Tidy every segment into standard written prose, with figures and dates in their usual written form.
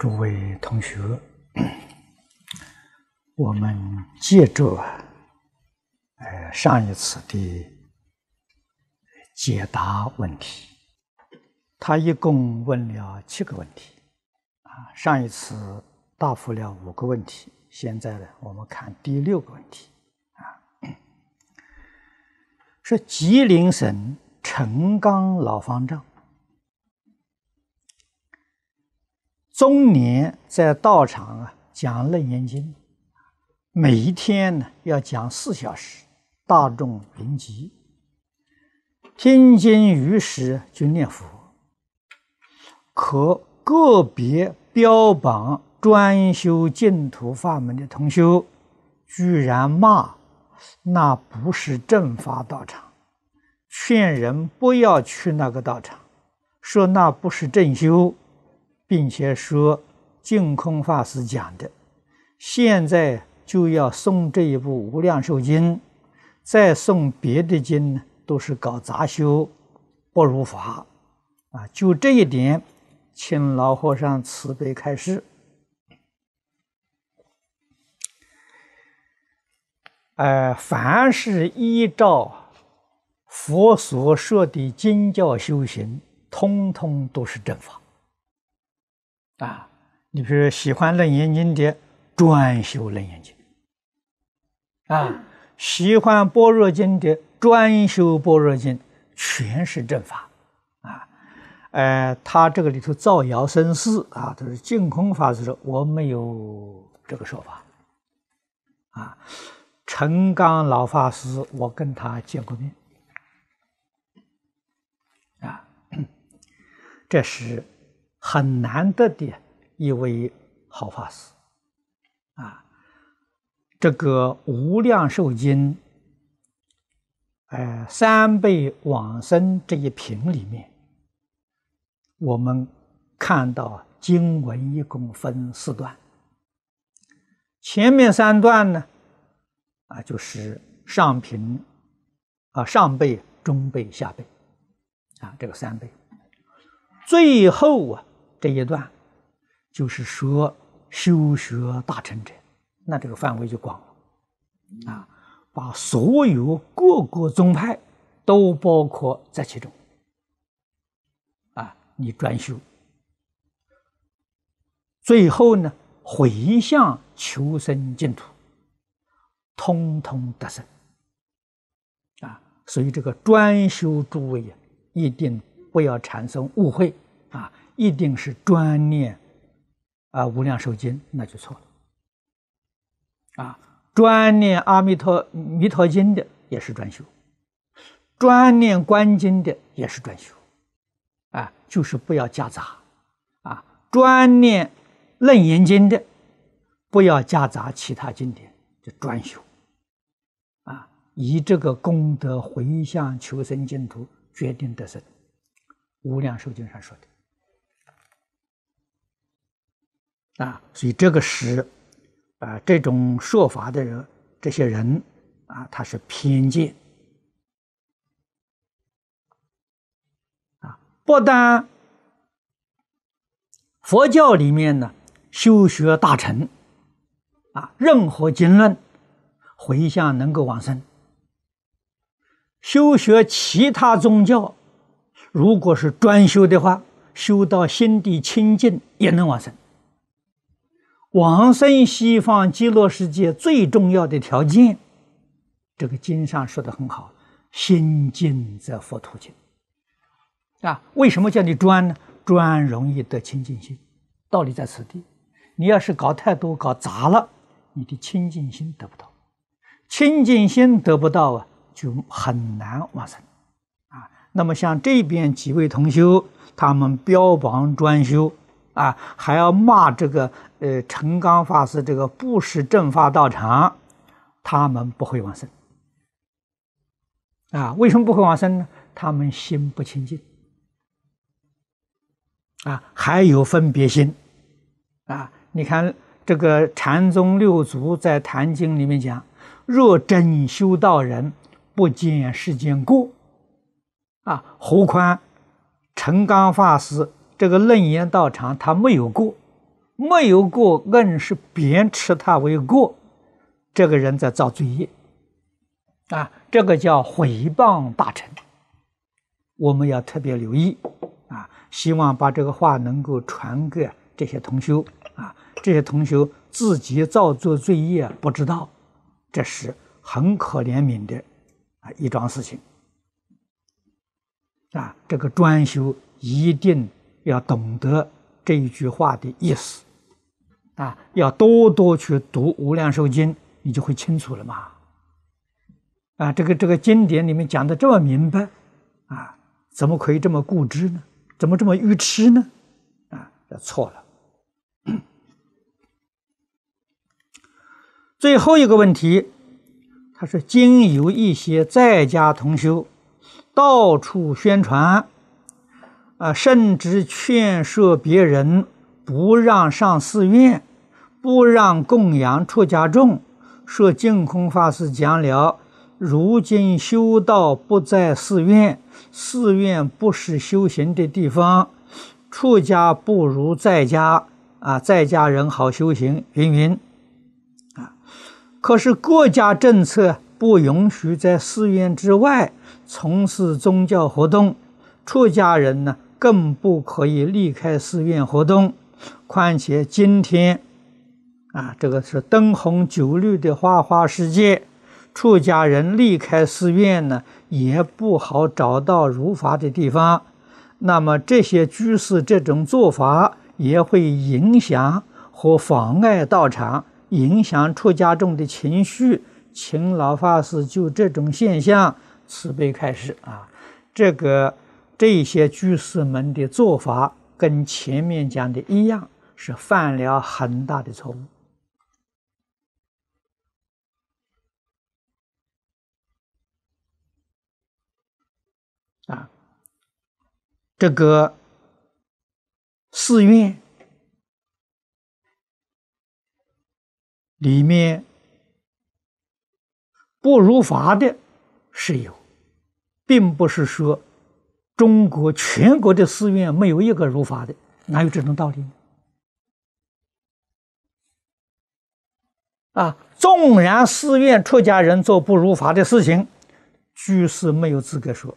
诸位同学，我们接着上一次的解答问题，他一共问了7个问题上一次答复了5个问题，现在呢，我们看第6个问题是吉林省陈刚老方丈终年在道场讲《楞严经》，每一天呢要讲4小时，大众云集，听经于时就念佛。可个别标榜专修净土法门的同修，居然骂那不是正法道场，劝人不要去那个道场，说那不是正修，并且说净空法师讲的，现在就要诵这一部《无量寿经》，再诵别的经呢，都是搞杂修，不如法就这一点，请老和尚慈悲开示。凡是依照佛所说的经教修行，通通都是正法你比如喜欢《楞严经》的，专修《楞严经》喜欢《般若经》的，专修《般若经》，全是正法他这个里头造谣生事都是净空法师说，我没有这个说法陈刚老法师，我跟他见过面这是很难得的一位好法师这个《无量寿经》3辈往生这一品里面，我们看到经文一共分4段，前面3段呢就是上品上辈、中辈、下辈这个3辈，最后这一段就是说修学大成者，那这个范围就广了把所有各个宗派都包括在其中你专修，最后呢回向求生净土，通通得生所以这个专修诸位一定不要产生误会一定是专念无量寿经，那就错了专念弥陀经的也是专修，专念观经的也是专修就是不要夹杂专念楞严经的不要夹杂其他经典，就专修以这个功德回向求生净土，决定得生。无量寿经上说的所以这个是这种说法的人，这些人他是偏见不但佛教里面呢修学大成任何经论回向能够往生，修学其他宗教如果是专修的话，修到心地清净也能往生。往生西方极乐世界最重要的条件，这个经上说的很好，心净则佛土净为什么叫你专呢？专容易得清净心，道理在此地。你要是搞太多搞杂了，你的清净心得不到，清净心得不到就很难往生那么像这边几位同修，他们标榜专修还要骂这个陈刚法师这个不是正法道场，他们不会往生为什么不会往生呢？他们心不清净还有分别心你看这个禅宗六祖在《坛经》里面讲，若真修道人，不见世间过何况陈刚法师这个楞严道场他没有过没有过，硬是贬斥他为过，这个人在造罪业啊，这个叫毁谤大臣，我们要特别留意啊。希望把这个话能够传给这些同修啊，这些同修自己造作罪业不知道，这是很可怜悯的一桩事情啊。这个专修一定要懂得这一句话的意思啊，要多多去读《无量寿经》，你就会清楚了嘛。啊，这个经典里面讲的这么明白啊，怎么可以这么固执呢？怎么这么愚痴呢？啊，这错了。最后一个问题，他说经有一些在家同修到处宣传甚至劝说别人不让上寺院，不让供养出家众，说净空法师讲了，如今修道不在寺院，寺院不是修行的地方，出家不如在家在家人好修行，云云可是国家政策不允许在寺院之外从事宗教活动，出家人呢更不可以离开寺院活动。况且今天这个是灯红酒绿的花花世界，出家人离开寺院呢也不好找到如法的地方，那么这些居士这种做法也会影响或妨碍道场，影响出家众的情绪，请老法师就这种现象慈悲开示这些居士们的做法跟前面讲的一样，是犯了很大的错误这个寺院里面不如法的是有，并不是说中国全国的寺院没有一个如法的，哪有这种道理呢？纵然寺院出家人做不如法的事情，居士没有资格说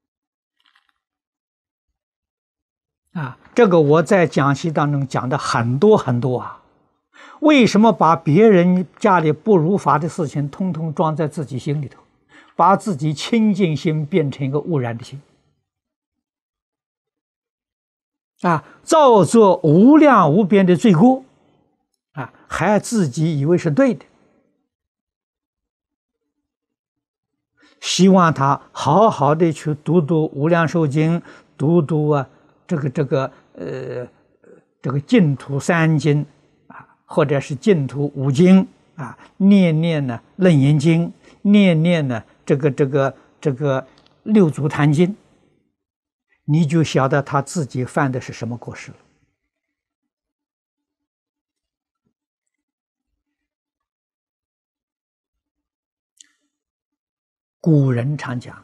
这个我在讲习当中讲的很多很多为什么把别人家里不如法的事情通通装在自己心里头，把自己清净心变成一个污染的心造作无量无边的罪过还自己以为是对的。希望他好好的去读读《无量寿经》，读读这个净土三经或者是净土五经念念呢《楞严经》，念念呢这个六祖坛经，你就晓得他自己犯的是什么过失了。古人常讲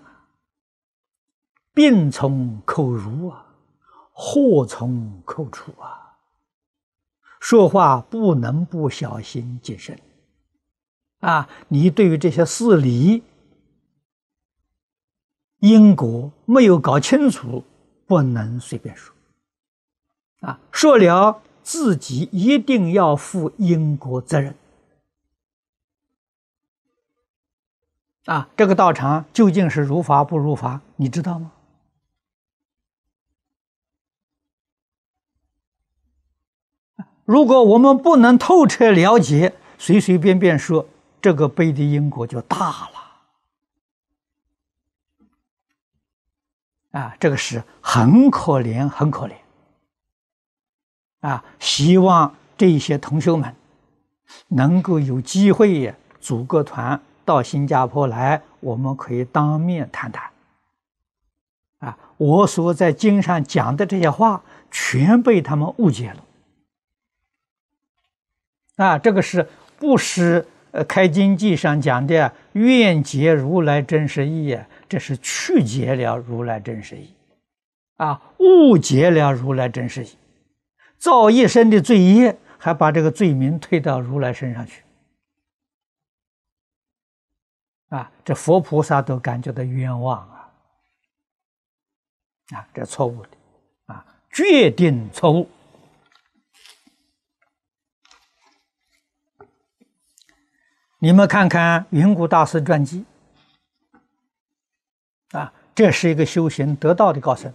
病从口入祸从口出说话不能不小心谨慎你对于这些事理因果没有搞清楚，不能随便说说了自己一定要负因果责任这个道场究竟是如法不如法，你知道吗？如果我们不能透彻了解，随随便便说，这个悲的因果就大了这个是很可怜很可怜希望这些同修们能够有机会组个团到新加坡来，我们可以当面谈谈我所在经上讲的这些话全被他们误解了这个是不是开经记上讲的愿解如来真实义这是曲解了如来真实义误解了如来真实义。 造一生的罪业，还把这个罪名推到如来身上去。这佛菩萨都感觉到冤枉这错误的决定错误。你们看看云谷大师传记这是一个修行得道的高僧。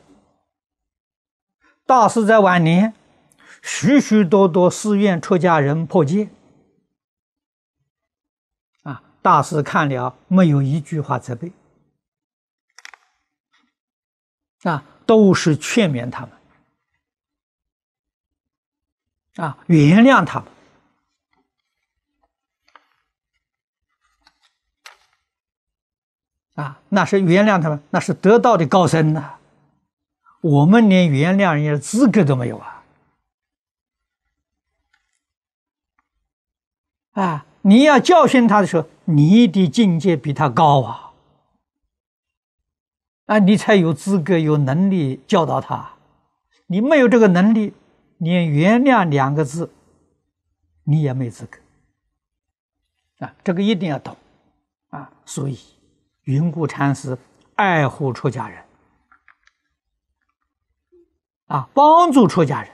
大师在晚年，许许多多寺院出家人破戒大师看了没有一句话责备都是劝勉他们原谅他们那是原谅他们，那是得道的高僧我们连原谅人家的资格都没有你要教训他的时候，你的境界比他高你才有资格有能力教导他。你没有这个能力，连原谅2个字你也没资格这个一定要懂所以云谷禅师爱护出家人帮助出家人，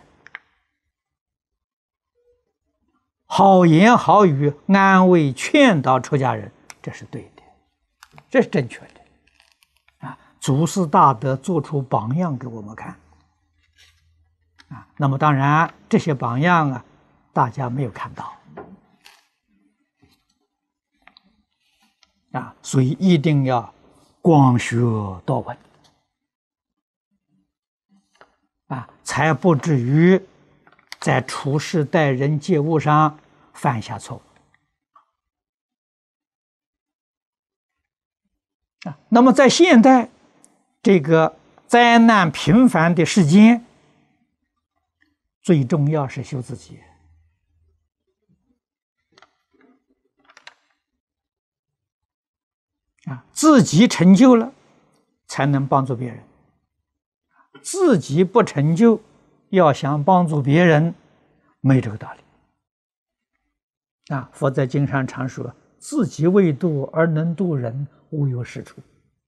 好言好语安慰劝导出家人，这是对的，这是正确的祖师大德做出榜样给我们看那么当然这些榜样大家没有看到所以一定要广学多闻才不至于在处事待人接物上犯下错误那么在现代这个灾难频繁的世间，最重要是修自己自己成就了才能帮助别人，自己不成就要想帮助别人没这个道理佛在经上常说，自己未度而能度人，无有是处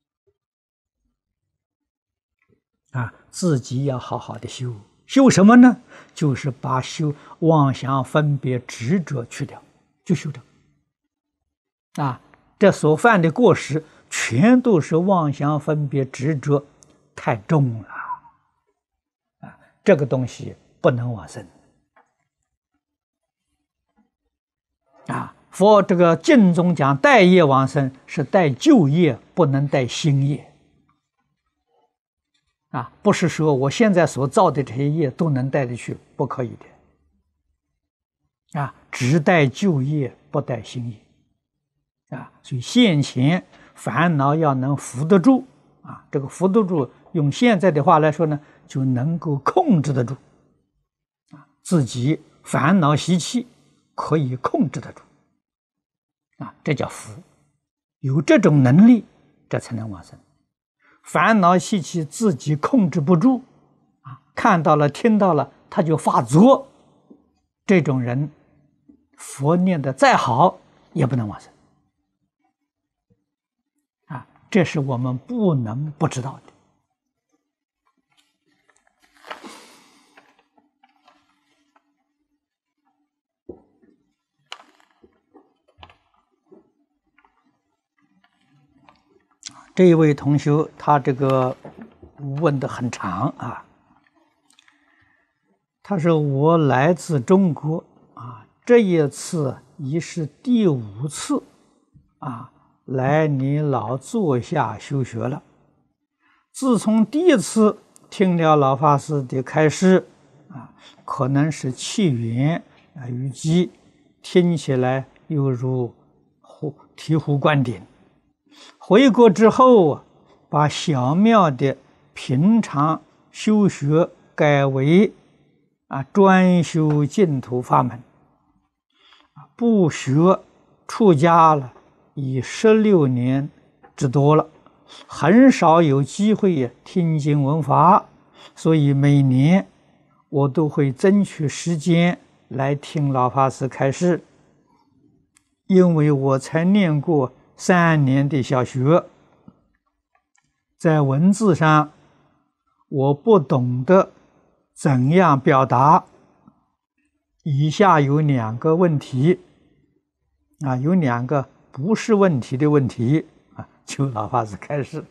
自己要好好的修，修什么呢？就是把修妄想分别执着去掉，就修这个这所犯的过失全都是妄想分别执着太重了这个东西不能往生佛这个经中讲带业往生是带旧业，不能带新业不是说我现在所造的这些业都能带得去，不可以的只带旧业不带新业所以现前烦恼要能扶得住这个扶得住用现在的话来说呢，就能够控制得住自己烦恼习气可以控制得住这叫福，有这种能力这才能往生。烦恼习气自己控制不住看到了听到了他就发作，这种人佛念的再好也不能往生这是我们不能不知道的这一位同学他这个问得很长他说我来自中国这一次已是第5次来你老座下修学了。自从第1次听了老法师的开示可能是气缘淤积，听起来犹如醍醐灌顶。回国之后把小庙的平常修学改为专修净土法门，不学出家了已16年之多了，很少有机会听经闻法，所以每年我都会争取时间来听老法师开示，因为我才念过3年的小学，在文字上我不懂得怎样表达。以下有2个问题，有2个不是问题的问题求老法师开示。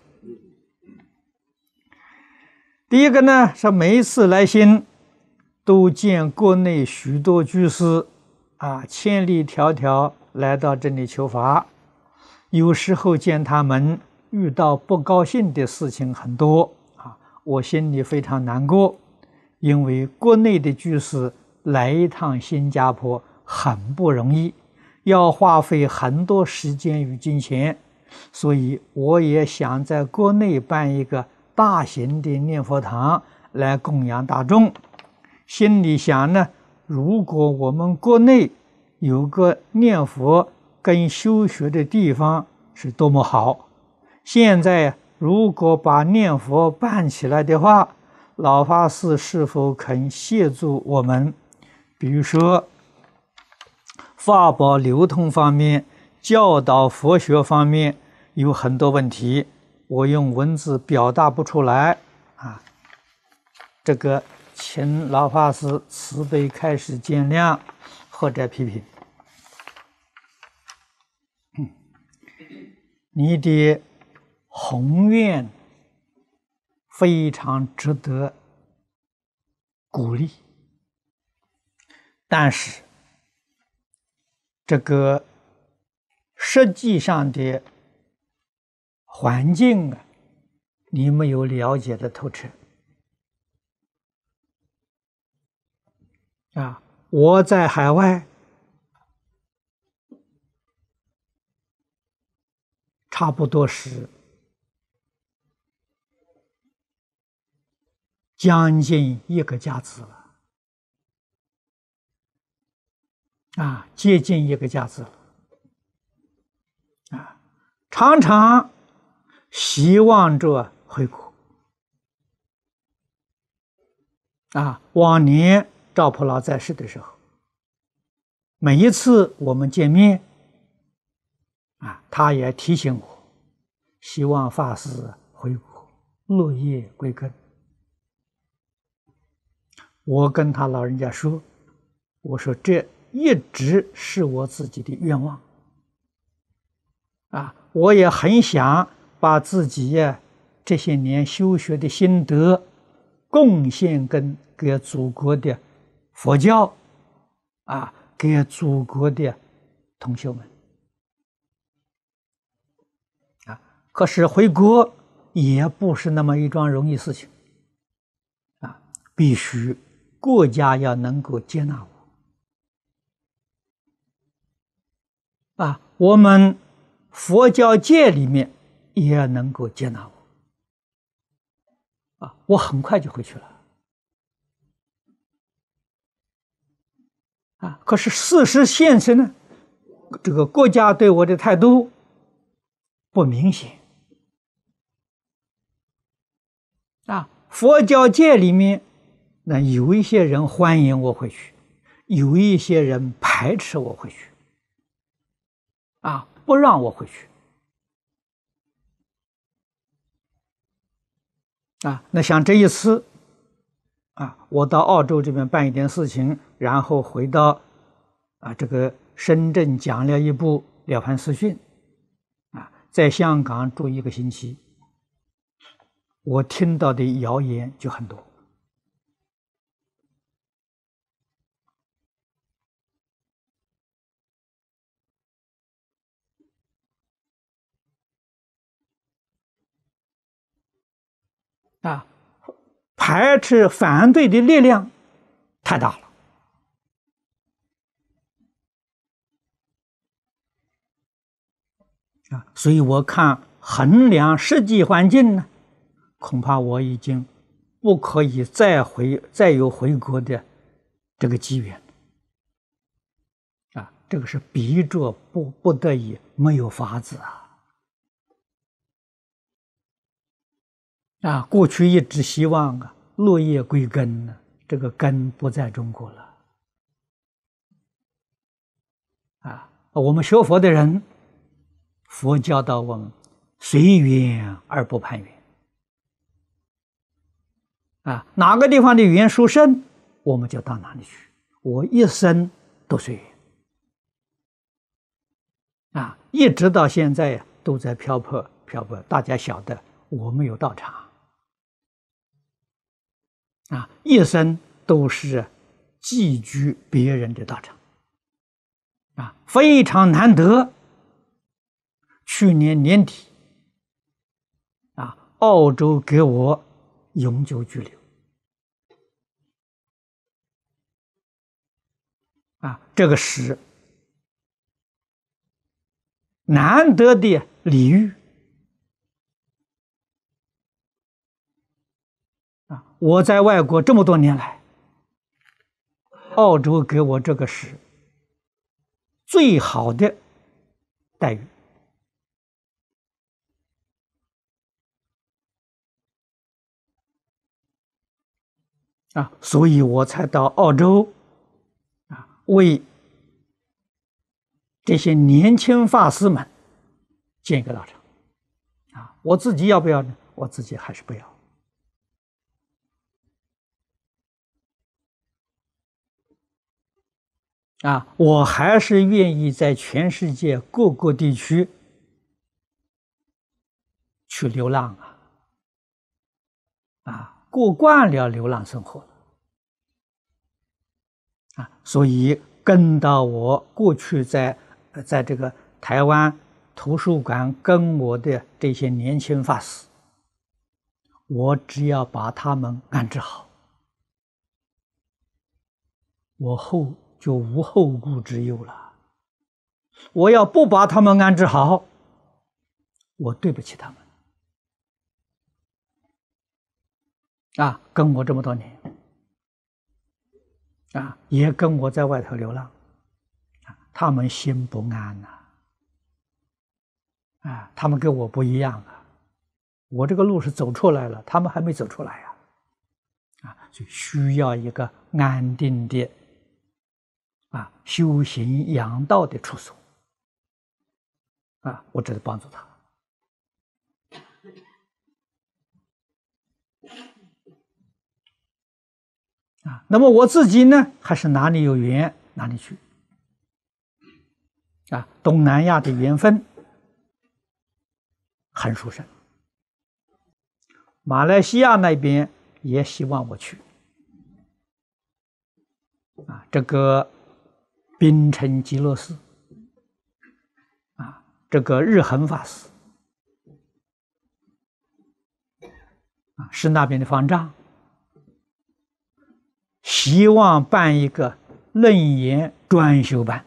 第一个呢，是每一次来信都见国内许多居士千里迢迢来到这里求法，有时候见他们遇到不高兴的事情很多我心里非常难过，因为国内的居士来一趟新加坡很不容易，要花费很多时间与金钱，所以我也想在国内办一个大型的念佛堂来供养大众。心里想呢，如果我们国内有个念佛跟修学的地方是多么好。现在如果把念佛办起来的话，老法师是否肯协助我们？比如说法宝流通方面，教导佛学方面有很多问题，我用文字表达不出来这个请老法师慈悲开示见谅或者批评。你的宏愿非常值得鼓励，但是这个实际上的环境你没有了解的透彻我在海外差不多是将近1个甲子了接近1个甲子了常常希望着回国往年赵普老在世的时候，每一次我们见面他也提醒我，希望法师回国落叶归根。我跟他老人家说，我说这一直是我自己的愿望我也很想把自己这些年修学的心得贡献给祖国的佛教给祖国的同学们可是回国也不是那么一桩容易事情必须国家要能够接纳我我们佛教界里面也要能够接纳我我很快就回去了可是事实现实呢，这个国家对我的态度不明显佛教界里面那有一些人欢迎我回去，有一些人排斥我回去不让我回去那像这一次我到澳洲这边办一点事情，然后回到这个深圳讲了一部了凡四训在香港住1个星期，我听到的谣言就很多排斥反对的力量太大了所以我看衡量实际环境呢，恐怕我已经不可以再有回国的这个机缘这个是逼着不得已，没有法子过去一直希望落叶归根呢， 这个根不在中国了。我们学佛的人，佛教导我们随缘而不攀缘。哪个地方的缘殊胜，我们就到哪里去。我一生都随缘。一直到现在都在漂泊。大家晓得，我没有道场。一生都是寄居别人的道场。非常难得。去年年底，澳洲给我永久居留。这个是难得的礼遇。我在外国这么多年来，澳洲给我这个是最好的待遇。所以我才到澳洲为这些年轻法师们建一个道场。我自己要不要呢？我自己还是不要。我还是愿意在全世界各个地区去流浪过惯了流浪生活了。所以跟到我过去在这个台湾图书馆跟我的这些年轻法师，我只要把他们安置好，我后就无后顾之忧了。我要不把他们安置好，我对不起他们。跟我这么多年，也跟我在外头流浪，他们心不安他们跟我不一样我这个路是走出来了，他们还没走出来所以需要一个安定的修行养道的处所我只是帮助他。那么我自己呢，还是哪里有缘哪里去东南亚的缘分很殊胜，马来西亚那边也希望我去这个槟城极乐寺这个日恒法师是那边的方丈，希望办一个楞严专修班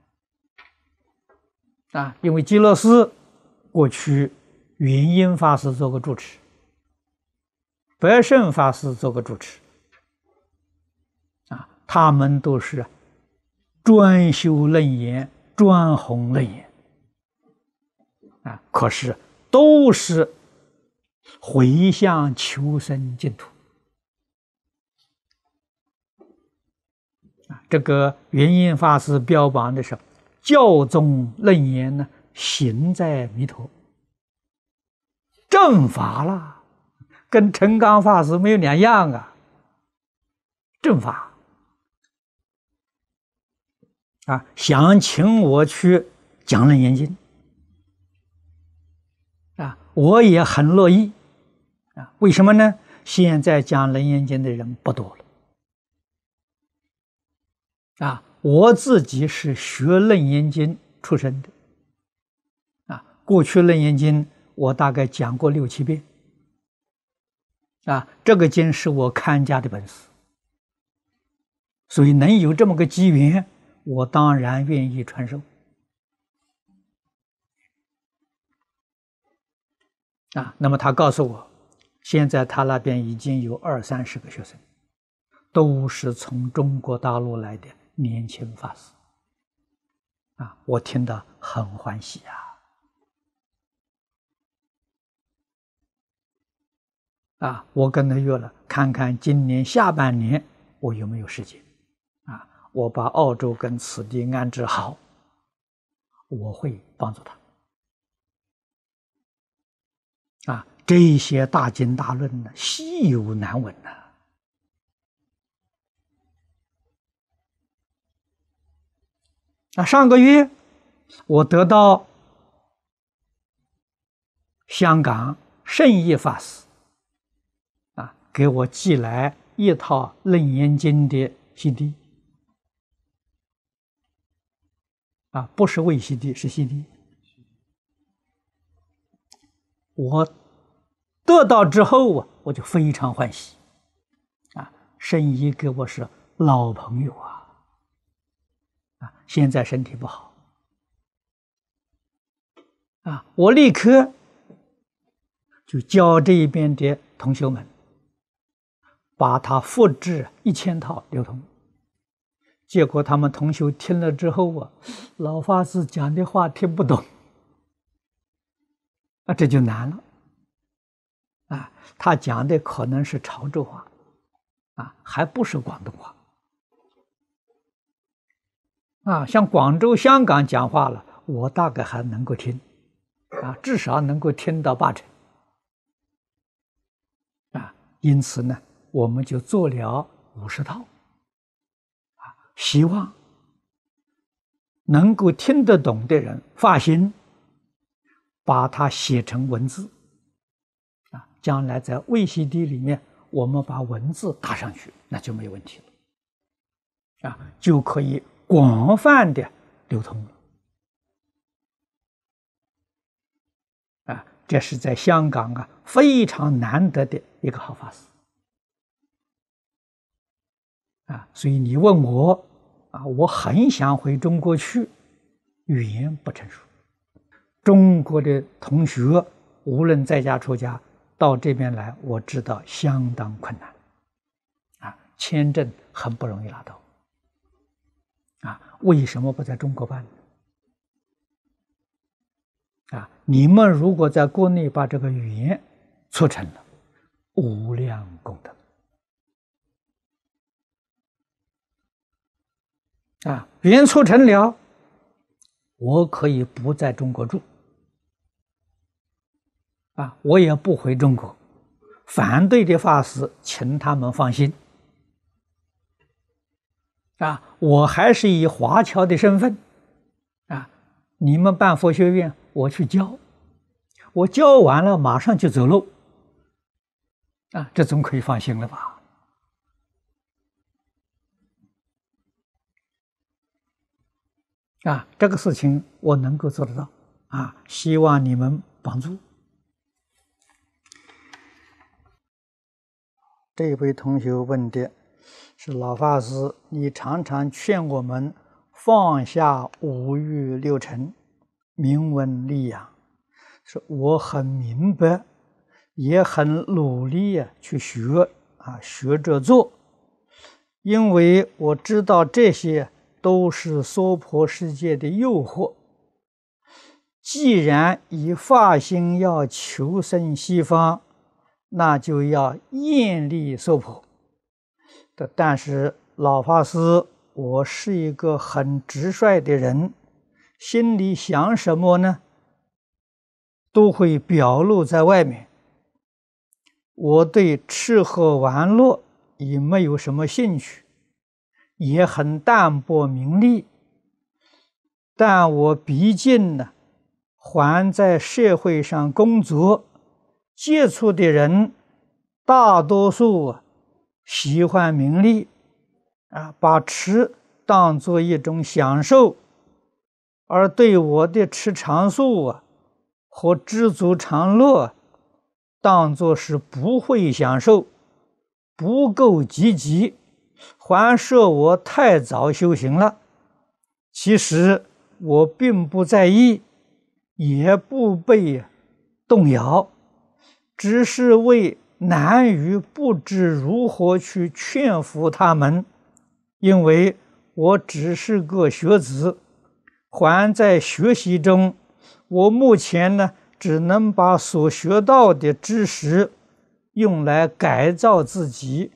因为极乐寺过去圆音法师做过主持，白胜法师做过主持他们都是专修楞严专弘楞严可是都是回向求生净土这个圆音法师标榜的是教宗楞严呢，行在弥陀，正法啦，跟陈刚法师没有两样正法想请我去讲楞严经我也很乐意为什么呢？现在讲楞严经的人不多了我自己是学楞严经出身的过去楞严经我大概讲过6、7遍这个经是我看家的本事，所以能有这么个机缘，我当然愿意传授那么他告诉我，现在他那边已经有20、30个学生，都是从中国大陆来的年轻法师我听得很欢喜我跟他约了，看看今年下半年我有没有时间我把澳洲跟此地安置好，我会帮助他这些大经大论呢，稀有难闻上个月我得到香港圣义法师给我寄来一套《楞严经》的 CD 不是VCD，是 CD。我得到之后我就非常欢喜圣义给我是老朋友现在身体不好我立刻就教这一边的同学们把它复制1000套流通。结果他们同学听了之后老法师讲的话听不懂这就难了他讲的可能是潮州话还不是广东话像广州、香港讲话了，我大概还能够听至少能够听到80%因此呢，我们就做了50套希望能够听得懂的人发心把它写成文字将来在 VCD 里面我们把文字打上去，那就没有问题了就可以广泛的流通了这是在香港非常难得的一个好法师所以你问我我很想回中国去，语言不成熟，中国的同学无论在家出家到这边来，我知道相当困难签证很不容易拿到为什么不在中国办呢你们如果在国内把这个语言促成了，无量功德语言促成了，我可以不在中国住我也不回中国，反对的法师请他们放心我还是以华侨的身份你们办佛学院我去教，我教完了马上就走路这总可以放心了吧这个事情我能够做得到希望你们帮助。这位同学问的是老法师，你常常劝我们放下五欲六尘，明闻利养，说我很明白，也很努力去学学着做，因为我知道这些都是娑婆世界的诱惑。既然以发心要求生西方，那就要厌离娑婆。但是老法师，我是一个很直率的人，心里想什么呢，都会表露在外面。我对吃喝玩乐也没有什么兴趣，也很淡泊名利，但我毕竟呢还在社会上工作，接触的人大多数喜欢名利把吃当作一种享受，而对我的吃长素和知足常乐当作是不会享受，不够积极，还说我太早修行了。其实我并不在意，也不被动摇，只是为难于不知如何去劝服他们，因为我只是个学子，还在学习中。我目前呢，只能把所学到的知识用来改造自己，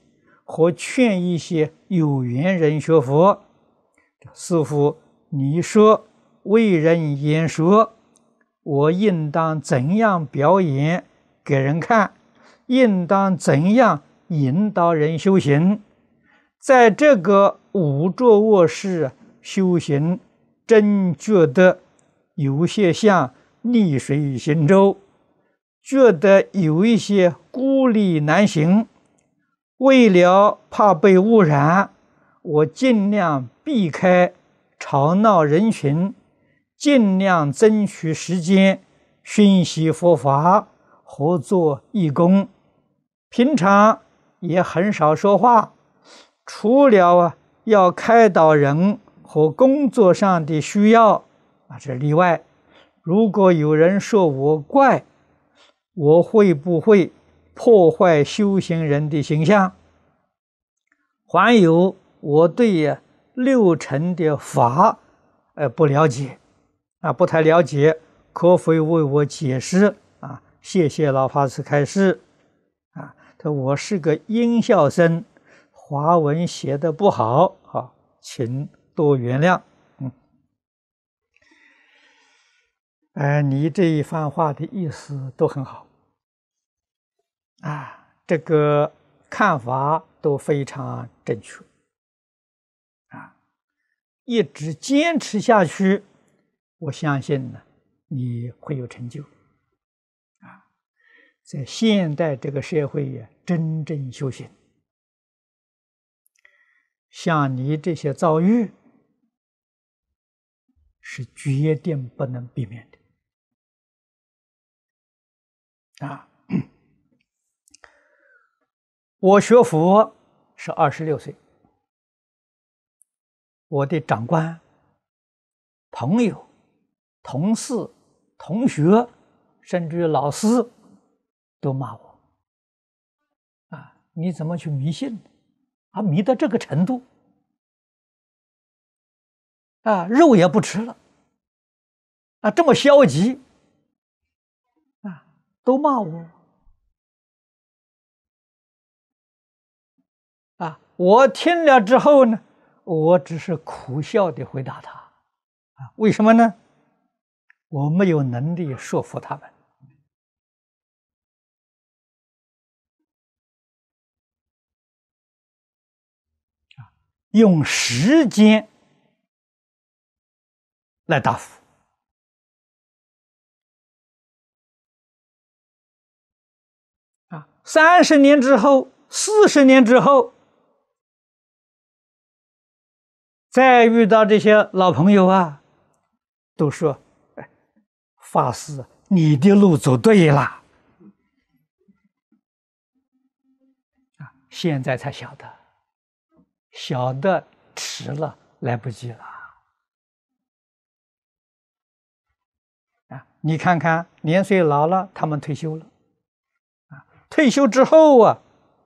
和劝一些有缘人学佛。师父，你说为人演说，我应当怎样表演给人看？应当怎样引导人修行？在这个五座卧室修行，真觉得有些像逆水行舟，觉得有一些孤立难行。为了怕被污染，我尽量避开吵闹人群，尽量争取时间熏习佛法和做义工。平常也很少说话，除了要开导人和工作上的需要这例外。如果有人说我怪，我会不会破坏修行人的形象？还有，我对六尘的法不了解不太了解，可否为我解释谢谢老法师开示他说我是个音校生，华文写的不好请多原谅。你这一番话的意思都很好这个看法都非常正确一直坚持下去，我相信呢你会有成就在现代这个社会真正修行，像你这些遭遇是决定不能避免的我学佛是26岁，我的长官、朋友、同事、同学，甚至于老师都骂我你怎么去迷信迷到这个程度肉也不吃了这么消极都骂我我听了之后呢，我只是苦笑地回答他为什么呢？我没有能力说服他们用时间来答复30年之后40年之后再遇到这些老朋友都说法师你的路走对了现在才晓得迟了来不及了你看看年岁老了他们退休了退休之后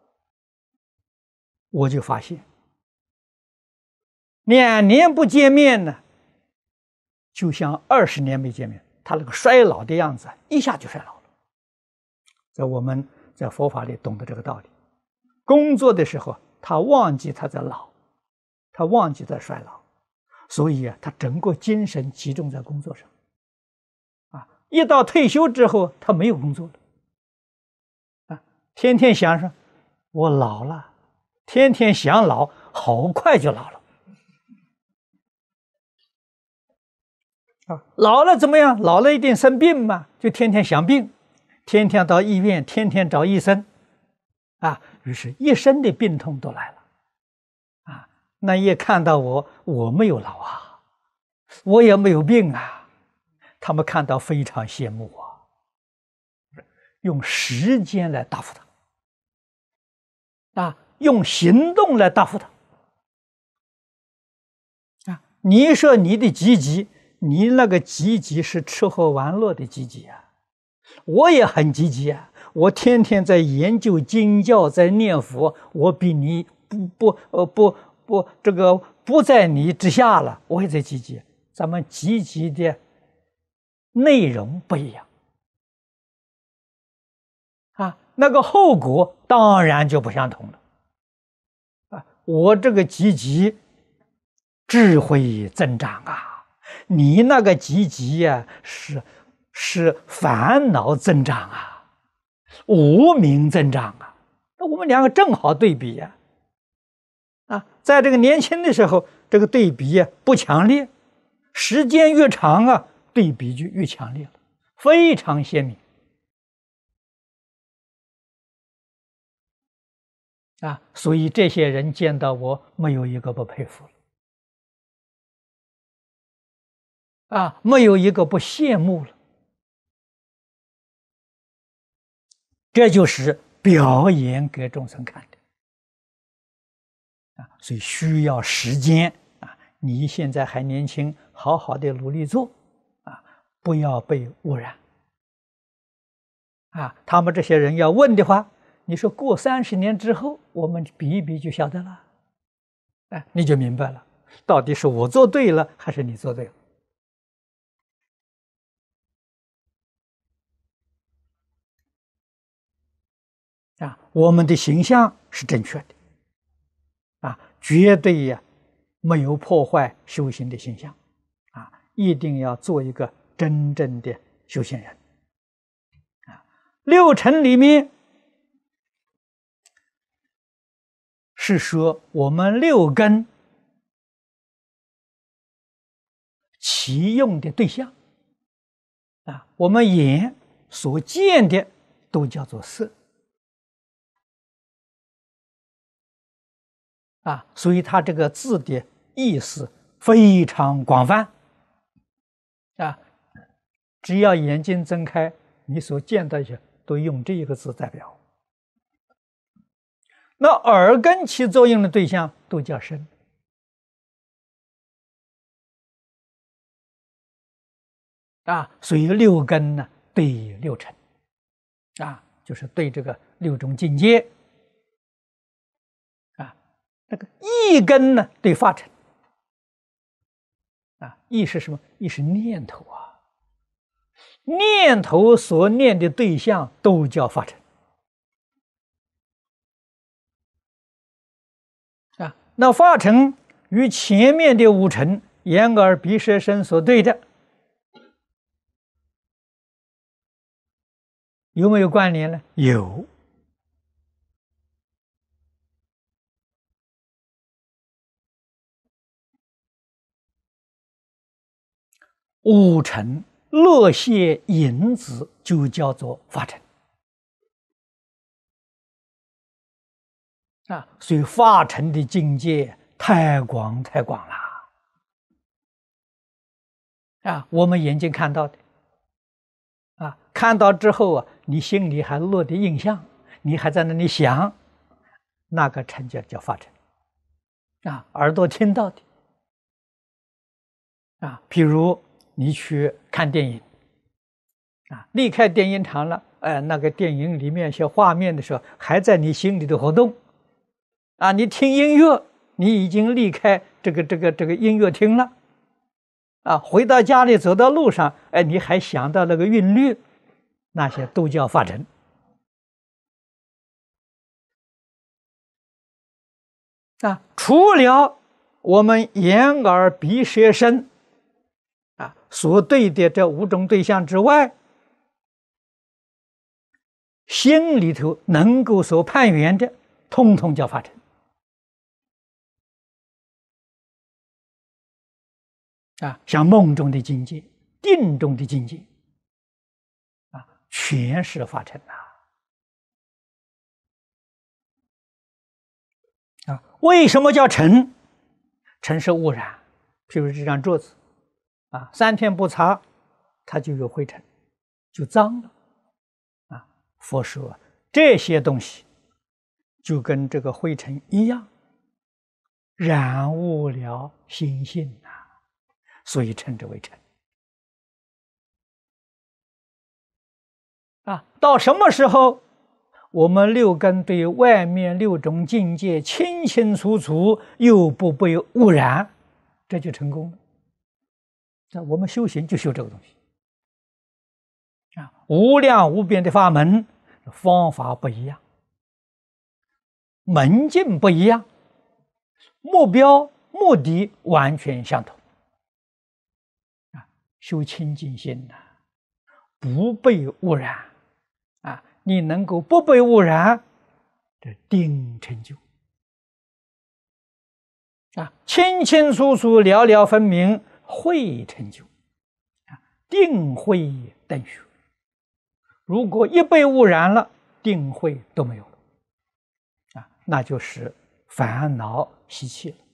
我就发现2年不见面呢，就像20年没见面，他那个衰老的样子一下就衰老了。我们在佛法里懂得这个道理。工作的时候他忘记他在老，他忘记在衰老，所以他整个精神集中在工作上一到退休之后他没有工作了天天想说我老了，天天想老，好快就老了老了怎么样？老了一定生病嘛，就天天想病，天天到医院，天天找医生于是一身的病痛都来了那一看到我没有老我也没有病他们看到非常羡慕我，用时间来答复他用行动来答复他你说你的积极，你那个积极是吃喝玩乐的积极我也很积极我天天在研究经教，在念佛，我比你不在你之下了，我也在积极。咱们积极的内容不一样那个后果当然就不相同了我这个积极智慧增长啊，你那个积极呀，是烦恼增长啊，无明增长啊。那我们两个正好对比呀。在这个年轻的时候，这个对比不强烈，时间越长啊，对比就越强烈了，非常鲜明。所以这些人见到我，没有一个不佩服了，没有一个不羡慕了。这就是表演给众生看的。所以需要时间你现在还年轻，好好的努力做不要被污染他们这些人要问的话，你说过30年之后，我们比一比就晓得了，你就明白了，到底是我做对了，还是你做对了我们的形象是正确的绝对没有破坏修行的形象一定要做一个真正的修行人6尘里面是说我们6根起用的对象我们眼所见的都叫做色所以它这个字的意思非常广泛只要眼睛睁开，你所见到的都用这一个字代表。那耳根起作用的对象都叫声所以6根呢对6尘就是对这个6种境界那个意根呢对法尘意是什么？意是念头念头所念的对象都叫法尘那法尘与前面的5尘眼耳鼻舌身所对的有没有关联呢？有5尘落谢影子就叫做法尘所以法尘的境界太广太广了我们眼睛看到的看到之后你心里还落的印象，你还在那里想，那个尘叫法尘耳朵听到的譬如你去看电影离开电影场了那个电影里面一些画面的时候还在你心里的活动你听音乐，你已经离开这个音乐厅了回到家里走到路上你还想到那个韵律，那些都叫法尘除了我们眼耳鼻舌身所对的这5种对象之外，心里头能够所攀缘的通通叫法尘像梦中的境界、定中的境界全是法尘为什么叫尘？尘是污染，譬如这张桌子3天不擦，它就有灰尘，就脏了佛说这些东西就跟这个灰尘一样，染污了心性所以称之为尘到什么时候我们6根对外面6种境界清清楚楚又不被污染，这就成功了我们修行就修这个东西无量无边的法门，方法不一样，门径不一样目标目的完全相同。啊，修清净心呐，不被污染啊，你能够不被污染，这定成就啊，清清楚楚、了了分明，慧成就啊，定慧等学。如果一被污染了，定慧都没有了啊，那就是烦恼习气了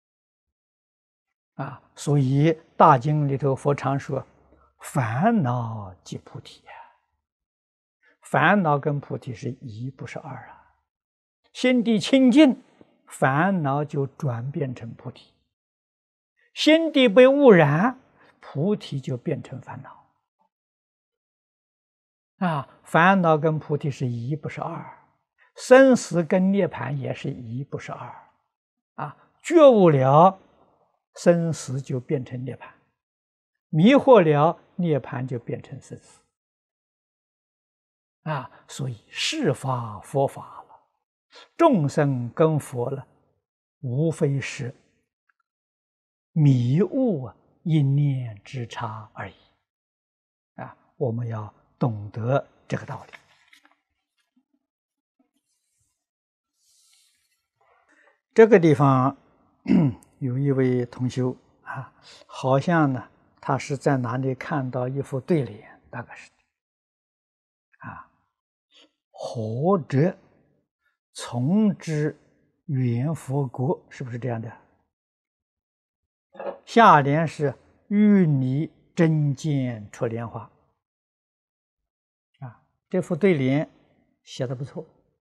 啊。所以大经里头佛常说，烦恼即菩提呀。烦恼跟菩提是一，不是二啊。心地清净，烦恼就转变成菩提；心地被污染，菩提就变成烦恼。啊，烦恼跟菩提是一，不是二；生死跟涅槃也是一，不是二。啊，觉悟了，生死就变成涅槃；迷惑了，涅槃就变成生死。啊，所以是法佛法了，众生跟佛了，无非是迷悟一念之差而已。啊，我们要懂得这个道理。这个地方有一位同修啊，好像呢，他是在哪里看到一副对联，大概是啊，或者从之圆佛国，是不是这样的？下联是玉泥真剑出莲花啊，这副对联写的不错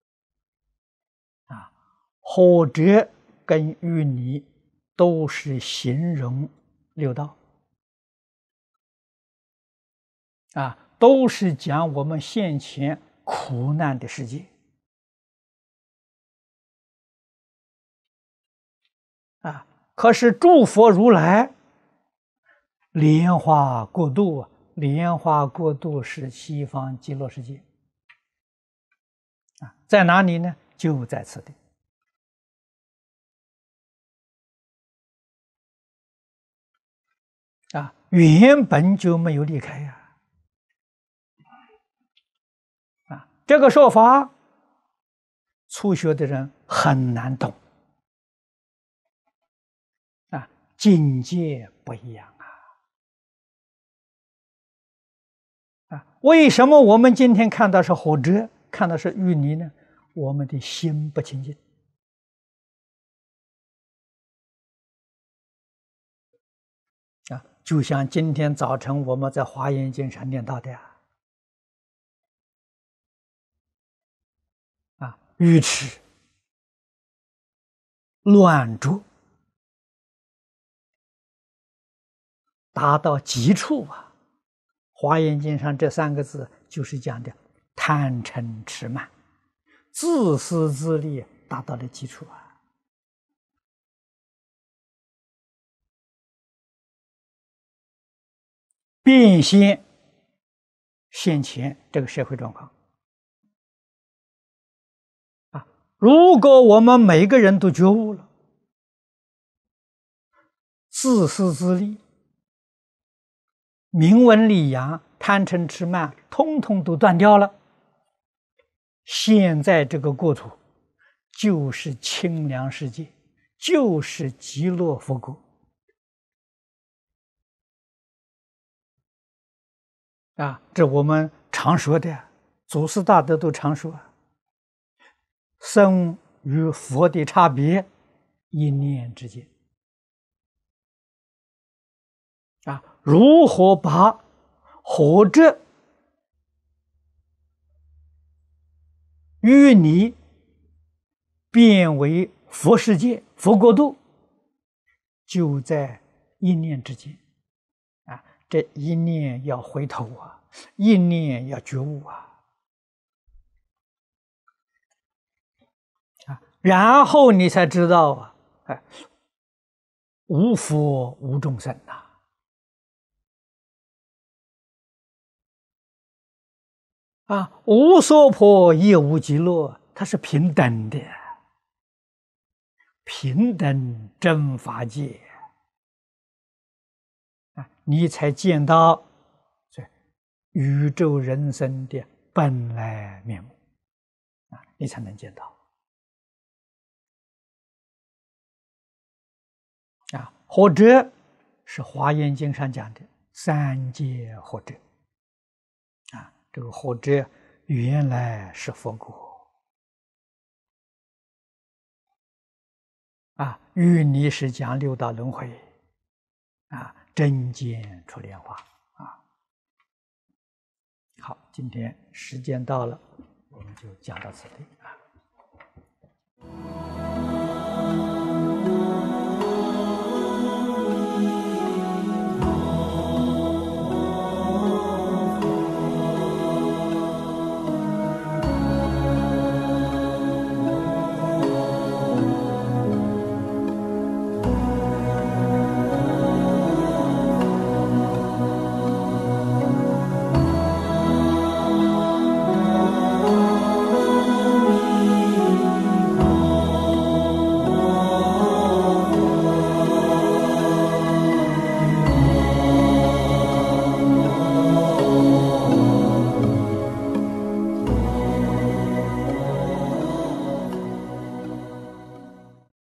啊。火者跟玉泥都是形容六道啊，都是讲我们现前苦难的世界啊。可是诸佛如来莲花过度啊，莲花过度是西方极乐世界啊，在哪里呢？就在此地啊，原本就没有离开呀啊，这个说法初学的人很难懂啊，境界不一样啊！为什么我们今天看到是火遮，看到是淤泥呢？我们的心不清净啊！就像今天早晨我们在华严经上念到的啊，愚痴、乱浊，达到极处啊！华严经上这3个字就是讲的贪嗔痴慢。自私自利达到了基础啊！变现现前这个社会状况啊！如果我们每个人都觉悟了，自私自利、名闻利养、贪嗔痴慢，通通都断掉了，现在这个国土就是清凉世界，就是极乐佛国啊！这我们常说的，祖师大德都常说，生与佛的差别，一念之间啊！如何把活着淤泥变为佛世界、佛国度，就在一念之间啊！这一念要回头啊，一念要觉悟啊！然后你才知道啊，哎，无佛无众生呐！啊，无娑婆也无极乐，它是平等的。 平等真法界啊，你才见到这宇宙人生的本来面目啊，你才能见到啊。或者是《华严经》上讲的三界或者啊，这个或者原来是佛果啊，与你是讲六道轮回啊，真见出莲花啊。好，今天时间到了，我们就讲到此地啊。